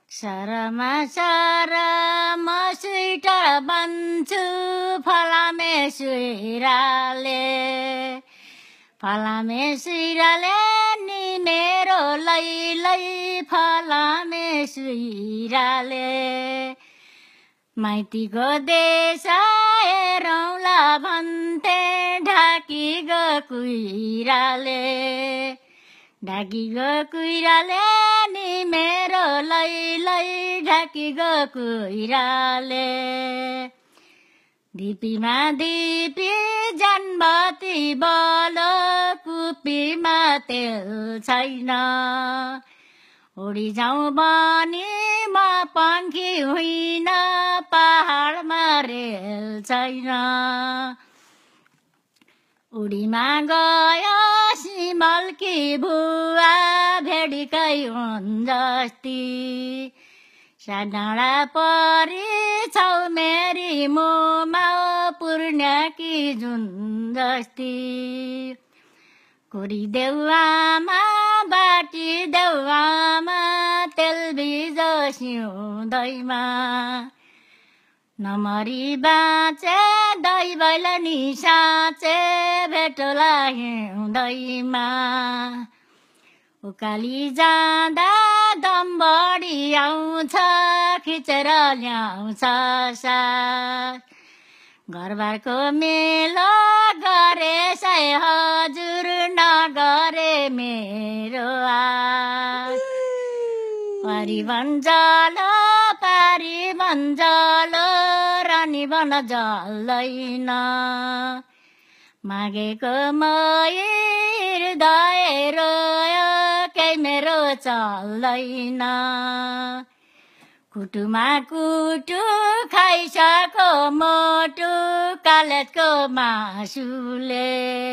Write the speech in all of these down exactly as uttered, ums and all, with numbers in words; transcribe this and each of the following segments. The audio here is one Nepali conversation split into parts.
सरमा सरमा स्वेटर बन्छु फलामे सुइराले फलामे सुइराले नि मेरो लै लै फलामे सुइराले माइतीको देश हेरौँला भन्थे ढाकीको कुइराले ढाकीको कुइराले नि मेरो लै लै ढाकीको कुइराले दिपीमा दिपी जनबती बल कुपीमा तेल छैन उडी जाउँ भने म पङ्खी होइन पहाडमा रेल छैन उडीमा गयो सिमलकी भुवा भेडिकै हुन् जस्ती साडाँडा परी छौ मेरी मोमा पूर्णकी जुन जस्ती कुरी देउआमा बाटी देउआमा तेल बिजो सिउँदैमा नमरी बाँचे दैवैल नि साँचे भेटोला हिउँदैमा उकाली जाँदा दम बढी आउँछ खिचेर ल्याउँछ सास घरबारको मेलो गरे सै हजुर नगरे मेरो आस परी भन्छलो पारी भन्छलो रानी बन जल्दैन मागेको मै हृदय रोयो केही मेरो चल्दैन कुटुमा कुटु खाइसको मोटु कालेजको मासुले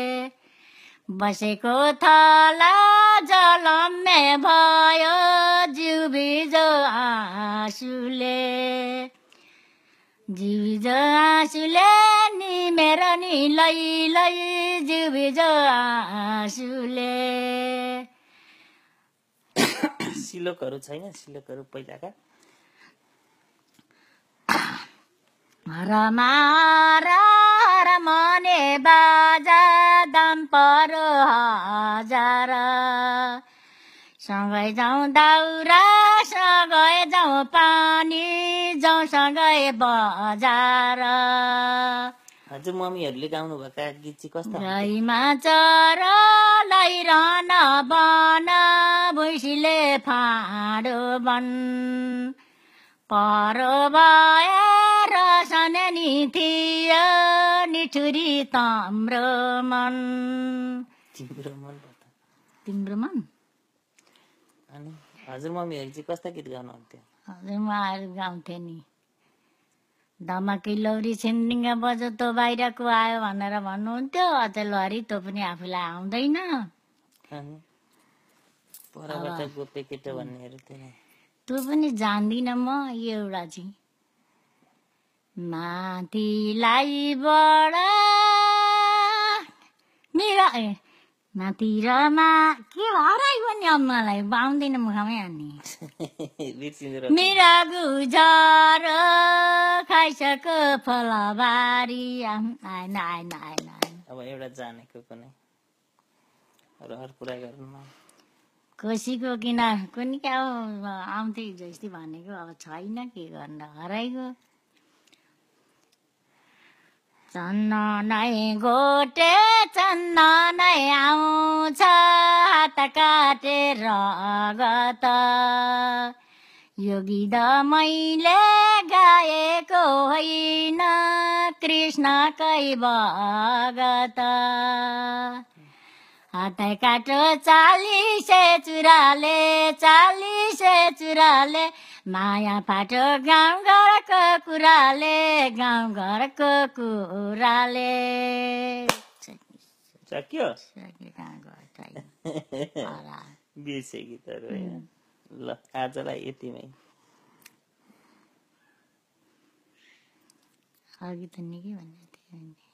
बसेको थला जलम्मे भयो जिउ बिजो आँसुले जिउ बिजो आँसुले नि मेरो नि लै लै जिउ बिजो आँसुले सिलोकहरू छैन सिलोकहरू पहिलाका रमा हर मने बाजा दाम परो हजार सँगै जाउँ दाउरा सँगै जाउँ पानी जाउँ सँगै बजार हजुर मम्मीहरूले गाउनु भएका गीत चाहिँ कस्ता रैमा चर लैरहन बन भुइँसीले फाँडो बन परो भएर सनेनी थियो निठुरी तम्रो मन तिम्रो मन तिम्रो मन अनि हजुर मम्मीहरू चाहिँ कस्ता गीत गाउनुहुन्थ्यो हजुर उहाँहरू गाउँथे नि धमाकी लौरी छिन्डिङ्गा बजो तँ बाहिरको आयो भनेर भन्नुहुन्थ्यो अझै लहरी तँ पनि आफूलाई आउँदैन परबाट गोपे केटो भन्नेहरू थियो तँ पनि जान्दिन म यो एउटा चाहिँ माथिलाई बडा मेरो ए माथि र मा के हराइयो नि अब मलाई आउँदैन मुखमै हान्ने मेरा गुजार खाइसको फलबारी आएन आएन आएन अब एउटा जानेको कुनै रहर पुरा गर्नु कोसीको किन कुनै क्या आउँथे जस्तै भनेको अब छैन के गर्न हराइगयो चन्न नै गोटे चन्न नै आउँछ हात काटेर गत यो गीत मैले गाएको होइन कृष्णकै भगत हात काटो चालिसे चुराले चालिसे चुराले माया फाटो गाउँ घरको कुराले गाउँ घरको कुराले सक्यो बिर्से गीतहरू ल आजलाई यतिमै अघि त निकै भन्दै थियो